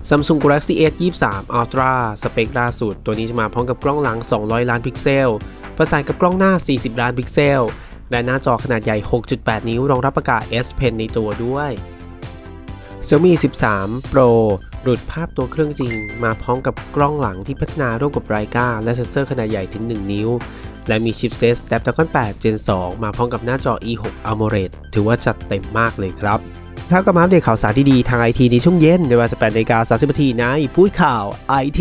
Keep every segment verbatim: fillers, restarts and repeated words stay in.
Samsung Galaxy S ยี่สิบสาม Ultra สเปคล่าสุดตัวนี้จะมาพร้อมกับกล้องหลังสองร้อยล้านพิกเซลประสานกับกล้องหน้าสี่สิบล้านพิกเซลและหน้าจอขนาดใหญ่ หกจุดแปด นิ้วรองรับปากกา S Pen ในตัวด้วย Xiaomi สิบสาม Pro หลุดภาพตัวเครื่องจริงมาพร้อมกับกล้องหลังที่พัฒนาร่วมกับ Leica และเซ็นเซอร์ขนาดใหญ่ถึงหนึ่งนิ้วและมีชิปเซต Snapdragon แปด Gen สองมาพร้อมกับหน้าจอ อี หก AMOLED ถือว่าจัดเต็มมากเลยครับถ้าก็มาอัปเดตข่าวสารดีๆทาง ไอ ที ในช่วงเย็นในเวลา สิบแปดนาฬิกาสามสิบนาทีในพูดข่าว ไอ ที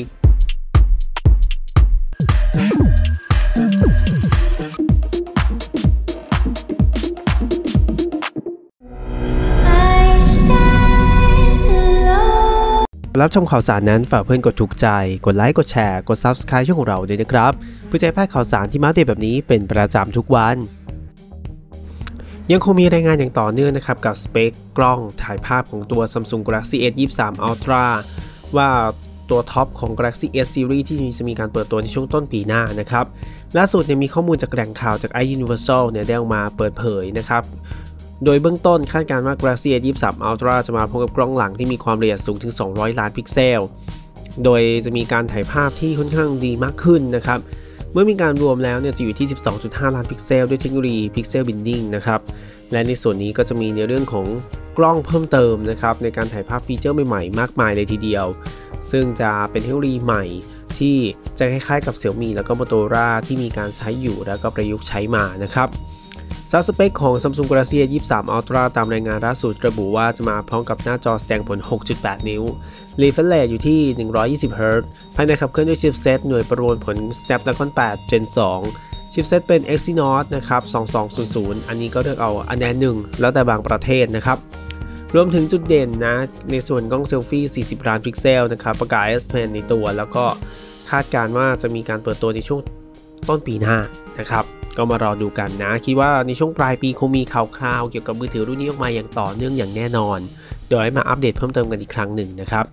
รับชมข่าวสารนั้นฝากเพื่อนกดถูกใจกดไลค์กดแชร์กด ซับสไครบ์ ช่องของเราด้วยนะครับเพื่อจะพลาดข่าวสารที่มาอัปเดตแบบนี้เป็นประจำทุกวันยังคงมีรายงานอย่างต่อเนื่องนะครับกับสเปคกล้องถ่ายภาพของตัว Samsung Galaxy S ยี่สิบสาม Ultra ว่าตัวท็อปของ Galaxy S Series ที่จะมีการเปิดตัวในช่วงต้นปีหน้านะครับล่าสุดเนี่ยมีข้อมูลจากแหล่งข่าวจาก iUniversal เนี่ยได้ออกมาเปิดเผยนะครับโดยเบื้องต้นคาดการณ์ว่า Galaxy S ยี่สิบสาม Ultra จะมาพร้อมกับกล้องหลังที่มีความละเอียดสูงถึงสองร้อยล้านพิกเซลโดยจะมีการถ่ายภาพที่ค่อนข้างดีมากขึ้นนะครับเมื่อมีการรวมแล้วเนี่ยจะอยู่ที่ สิบสองจุดห้า ล้านพิกเซลด้วยเทคโนโลยี Pixel Binding นะครับและในส่วนนี้ก็จะมีในเรื่องของกล้องเพิ่มเติมนะครับในการถ่ายภาพฟีเจอร์ใหม่ๆมากมายเลยทีเดียวซึ่งจะเป็นเทคโนโลยีใหม่ที่จะคล้ายๆกับ Xiaomi แล้วก็ Motorola ที่มีการใช้อยู่แล้วก็ประยุกต์ใช้มานะครับสเปคของ Samsung Galaxy S ยี่สิบสาม Ultra ตามรายงานล่าสุดระบุว่าจะมาพร้อมกับหน้าจอแสดงผล หกจุดแปด นิ้ว Refresh Rate อยู่ที่ หนึ่งร้อยยี่สิบ เฮิร์ตซ์ ภายในขับเคลื่อนด้วยชิปเซตหน่วยประมวลผล Snapdragon แปด Gen สองชิปเซตเป็น Exynos นะครับ สองพันสองร้อย อันนี้ก็เลือกเอาอันใดหนึ่งแล้วแต่บางประเทศนะครับรวมถึงจุดเด่นนะในส่วนกล้องเซลฟี่สี่สิบล้านพิกเซลนะครับปากกา S Pen ในตัวแล้วก็คาดการณ์ว่าจะมีการเปิดตัวในช่วงต้นปีหน้านะครับก็มารอดูกันนะคิดว่าในช่วงปลายปีคงมีข่าวคราวเกี่ยวกับมือถือรุ่นนี้ออกมาอย่างต่อเนื่องอย่างแน่นอนเดี๋ยวให้มาอัปเดตเพิ่มเติมกันอีกครั้งหนึ่งนะครับ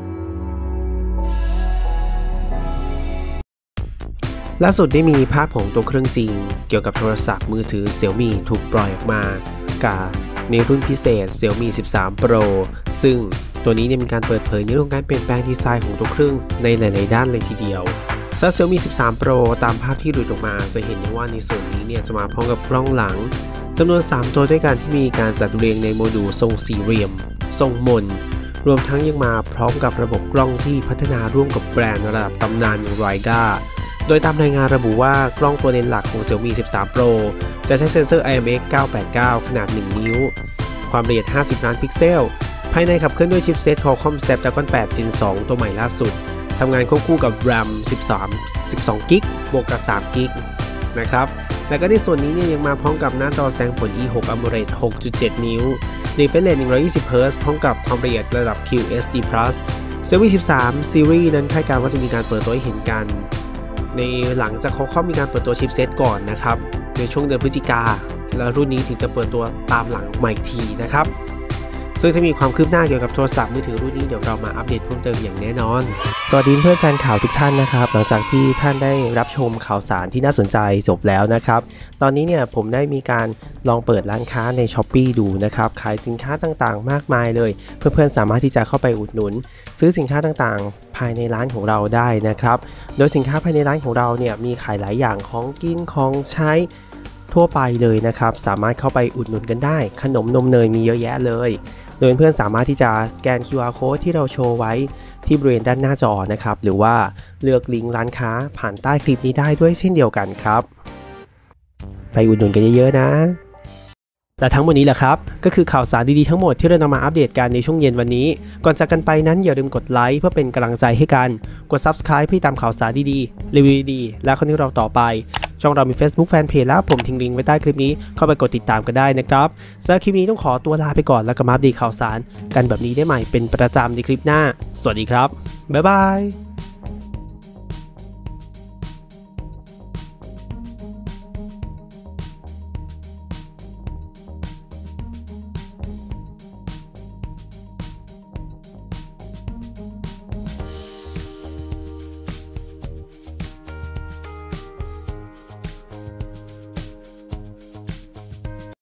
ล่าสุดได้มีภาพของตัวเครื่องจริงเกี่ยวกับโทรศัพท์มือถือ Xiaomi ถูกปล่อยออกมากับในรุ่นพิเศษ Xiaomi สิบสาม Pro ซึ่งตัวนี้เนี่ยมีการเปิดเผยในเรื่องการเปลี่ยนแปลงดีไซน์ของตัวเครื่องในหลายๆด้านเลยทีเดียวถ้า Xiaomi สิบสาม Pro ตามภาพที่หลุดออกมาจะเห็นได้ว่าในส่วนนี้เนี่ยจะมาพร้อมกับกล้องหลังจำนวนสามตัวด้วยกันที่มีการจัดเรียงในโมดูลทรงสี่เหลี่ยมทรงมนรวมทั้งยังมาพร้อมกับระบบกล้องที่พัฒนาร่วมกับแบรนด์ระดับตำนานอย่าง Leica โดยตามรายงานระบุว่ากล้องตัวเลนส์หลักของ Xiaomi สิบสาม Pro จะใช้เซ็นเซอร์ ไอ เอ็ม เอ็กซ์ เก้าแปดเก้า ขนาดหนึ่งนิ้วความละเอียดห้าสิบล้านพิกเซลภายในขับเคลื่อนด้วยชิปเซต Qualcomm Snapdragon แปด Gen สองตัวใหม่ล่าสุดทำงานควบคู่กับ แรม สิบสาม สิบสอง กิกบวกกับ สาม กิกนะครับและก็ในส่วนนี้เนี่ยยังมาพร้อมกับหน้าจอแสดงผล อี หก AMOLED หกจุดเจ็ด นิ้ว Refresh Rate หนึ่งร้อยยี่สิบ เฮิร์ตซ์ พร้อมกับความละเอียดระดับ คิว เอส ดี Plus Xiaomi สิบสาม Series นั้นคาดการณ์ว่าจะมีการเปิดตัวให้เห็นกันในหลังจากเขาเข้ามีการเปิดตัวชิปเซตก่อนนะครับในช่วงเดือนพฤศจิกาแล้วรุ่นนี้ถึงจะเปิดตัวตามหลังใหม่ทีนะครับซึ่งถ้ามีความคืบหน้าเกี่ยวกับโทรศัพท์มือถือรุ่นนี้เดี๋ยวเรามาอัปเดตเพิ่มเติมอย่างแน่นอนสวัสดีเพื่อนแฟนข่าวทุกท่านนะครับหลังจากที่ท่านได้รับชมข่าวสารที่น่าสนใจจบแล้วนะครับตอนนี้เนี่ยผมได้มีการลองเปิดร้านค้าใน Shopee ดูนะครับขายสินค้าต่างๆมากมายเลยเพื่อนๆสามารถที่จะเข้าไปอุดหนุนซื้อสินค้าต่างๆภายในร้านของเราได้นะครับโดยสินค้าภายในร้านของเราเนี่ยมีขายหลายอย่างของกินของใช้ทั่วไปเลยนะครับสามารถเข้าไปอุดหนุนกันได้ขนมนมเนยมีเยอะแยะเลยโดยเพื่อนสามารถที่จะสแกน คิว อาร์ Code ที่เราโชว์ไว้ที่บริเวณด้านหน้าจอนะครับหรือว่าเลือกลิงก์ร้านค้าผ่านใต้คลิปนี้ได้ด้วยเช่นเดียวกันครับไปอุดหนุนกันเยอะๆนะและทั้งหมดนี้แหละครับก็คือข่าวสารดีๆทั้งหมดที่เรานำมาอัปเดตกันในช่วงเย็นวันนี้ก่อนจากกันไปนั้นอย่าลืมกดไลค์เพื่อเป็นกำลังใจให้กันกด ซับสไครบ์ เพื่อตามข่าวสารดีๆรีวิวดีๆและคอนเทนต์เราต่อไปช่องเรามี Facebook Fanpage แล้วผมทิ้งลิงก์ไว้ใต้คลิปนี้เข้าไปกดติดตามกันได้นะครับสำหรับคลิปนี้ต้องขอตัวลาไปก่อนแล้วก็มาอัปเดตข่าวสารกันแบบนี้ได้ใหม่เป็นประจำในคลิปหน้าสวัสดีครับบ๊ายบาย